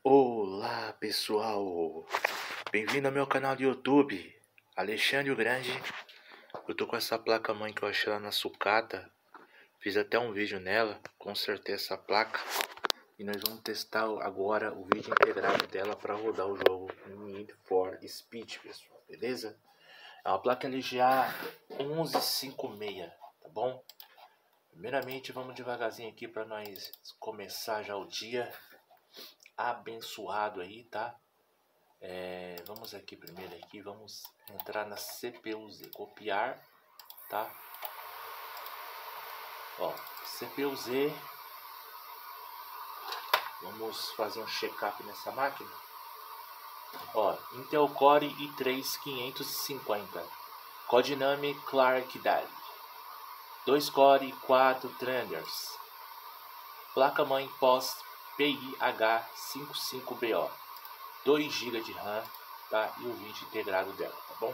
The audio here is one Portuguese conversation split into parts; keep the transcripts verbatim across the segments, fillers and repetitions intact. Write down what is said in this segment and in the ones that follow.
Olá pessoal, bem-vindo ao meu canal do YouTube, Alexandre o Grande. Eu tô com essa placa mãe que eu achei lá na sucata, fiz até um vídeo nela, consertei essa placa e nós vamos testar agora o vídeo integrado dela para rodar o jogo Need for Speed, pessoal, beleza? É uma placa L G A onze cinquenta e seis, tá bom? Primeiramente vamos devagarzinho aqui para nós começar já o dia abençoado aí, tá? É, vamos aqui primeiro aqui, vamos entrar na C P U Z, copiar, tá? Ó, C P U Z, vamos fazer um check-up nessa máquina. Ó, Intel Core i três quinhentos e cinquenta, Codiname Clark Dad, dois core, quatro threaders, placa-mãe P O S P I H cinquenta e cinco B O, dois gigas de RAM, tá? E o vídeo integrado dela, tá bom?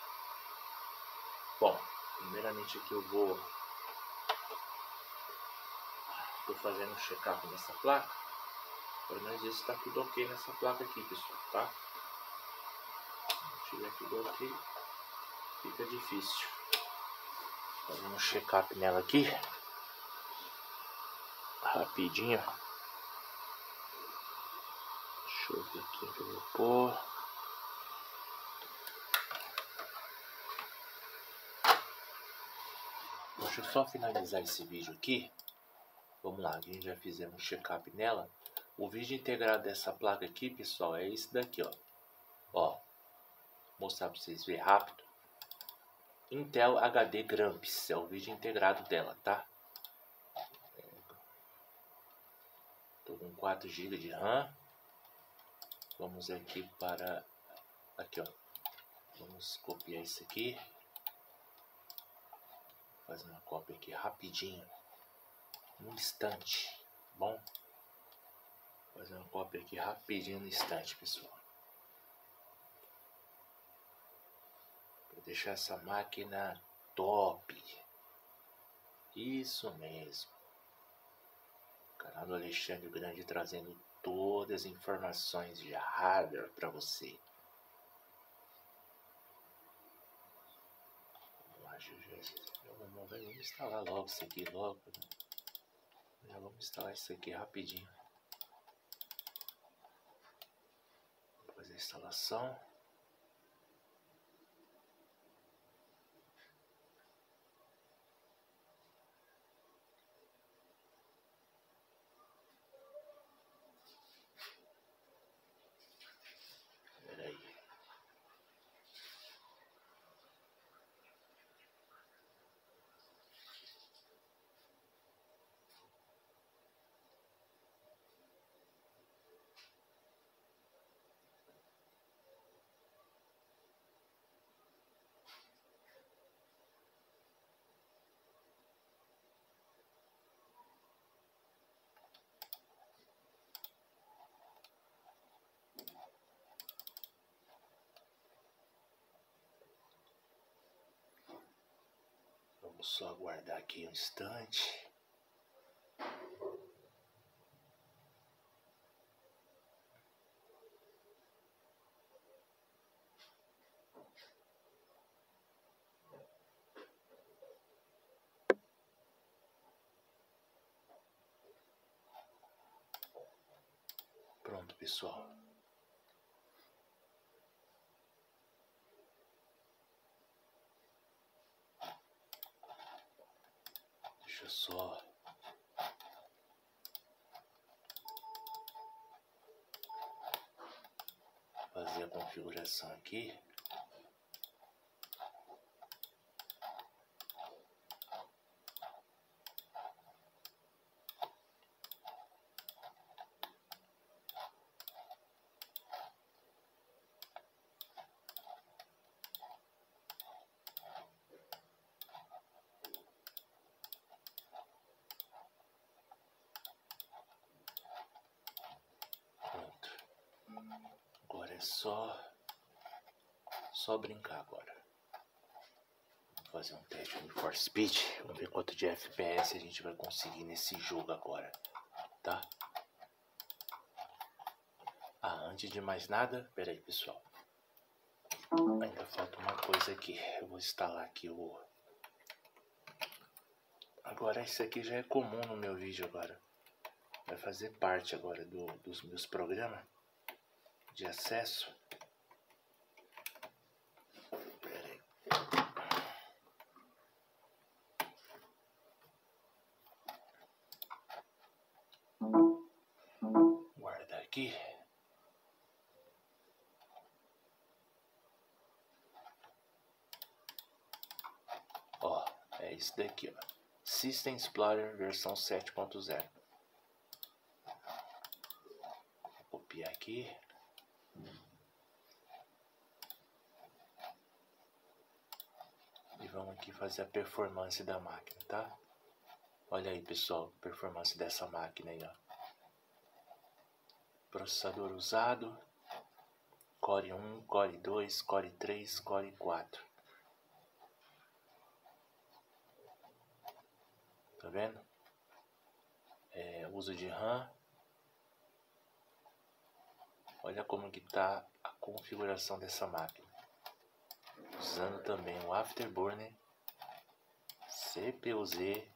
Bom, primeiramente aqui eu vou tô fazendo um check-up nessa placa para nós ver se está tudo ok nessa placa aqui, pessoal, tá? Se tiver tudo ok, fica difícil. Fazendo um check-up nela aqui rapidinho. Deixa eu ver aqui que eu vou pôr. Deixa eu só finalizar esse vídeo aqui. Vamos lá, a gente já fizemos um check-up nela. O vídeo integrado dessa placa aqui, pessoal, é esse daqui, ó. Ó, vou mostrar para vocês verem rápido. Intel H D Gramps é o vídeo integrado dela, tá? Tô com quatro gigas de RAM. Vamos aqui para aqui, ó. Vamos copiar isso aqui. Fazer uma cópia aqui rapidinho, no instante, bom? Fazer uma cópia aqui rapidinho no instante, pessoal. Para deixar essa máquina top. Isso mesmo. Canal do Alexandre Grande trazendo todas as informações de hardware para você. Vamos lá, vamos, vamos instalar logo isso aqui logo. Já vamos instalar isso aqui rapidinho. Vou fazer a instalação. Vamos só aguardar aqui um instante. Pronto, pessoal. Deixa eu só fazer a configuração aqui. Agora é só só brincar agora. Vamos fazer um teste no For Speed. Vamos ver quanto de F P S a gente vai conseguir nesse jogo agora, tá? antes de mais nada, pera aí, pessoal. Ainda falta uma coisa aqui. Eu vou instalar aqui o... Agora isso aqui já é comum no meu vídeo agora. Vai fazer parte agora do, dos meus programas de acesso. Pera aí. Guardar aqui. Ó, é isso daqui, ó. System Explorer versão sete ponto zero. Vou copiar aqui. E vamos aqui fazer a performance da máquina, tá? Olha aí, pessoal, performance dessa máquina aí, ó. Processador usado, Core um, Core dois, Core três, Core quatro. Tá vendo? É, uso de RAM. Olha como que tá a configuração dessa máquina. Usando também o Afterburner, C P U Z.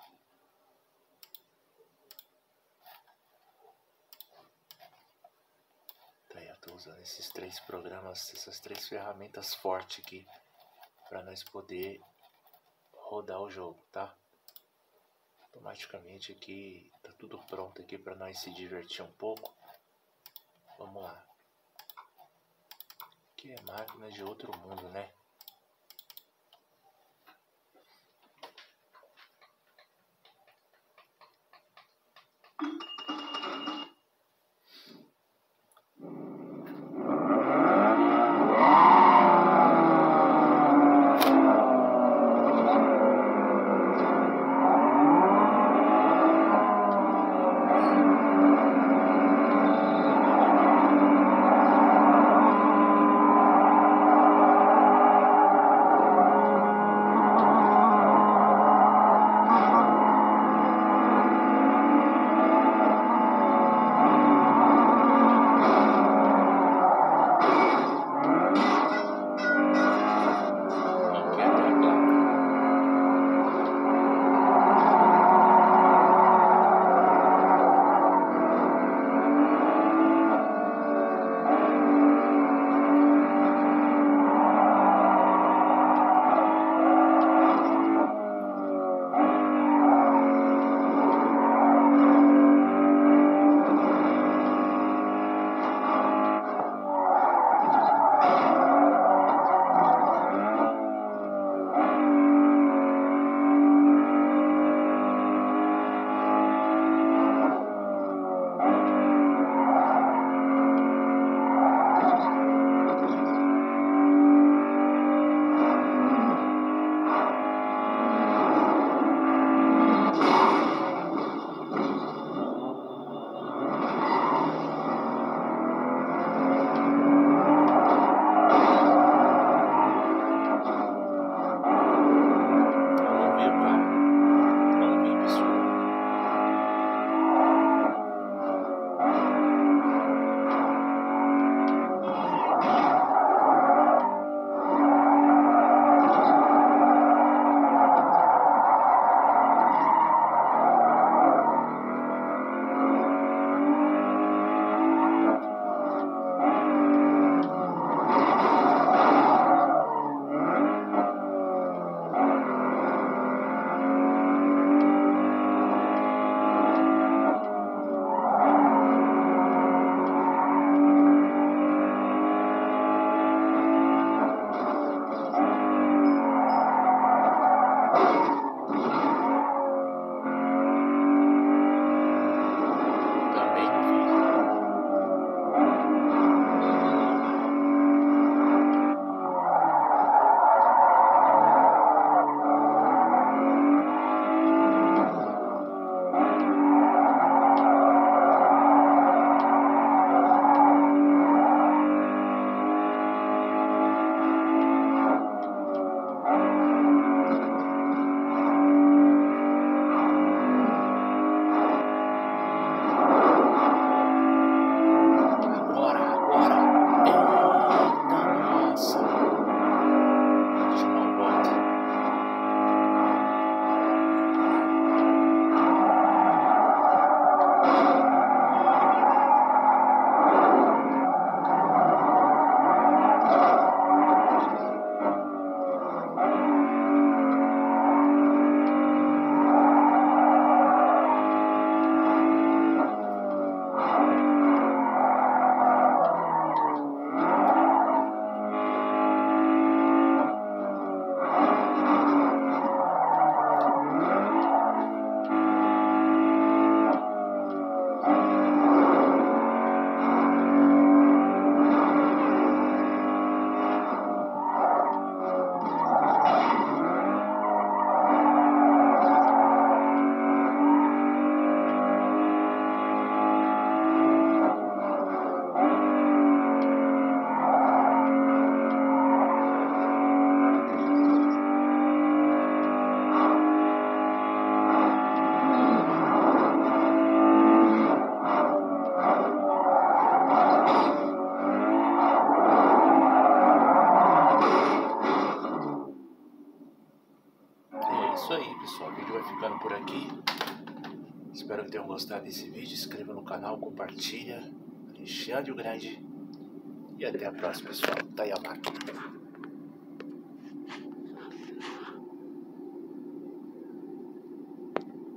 Tá aí, eu tô usando esses três programas, essas três ferramentas fortes aqui, para nós poder rodar o jogo, tá? Automaticamente aqui tá tudo pronto aqui para nós se divertir um pouco. Vamos lá. Aqui é máquina de outro mundo, né? isso aí, pessoal. O vídeo vai ficando por aqui. Espero que tenham gostado desse vídeo. Inscreva no canal, compartilha. Alexandre o Grande. E até a próxima, pessoal. Tá aí a máquina.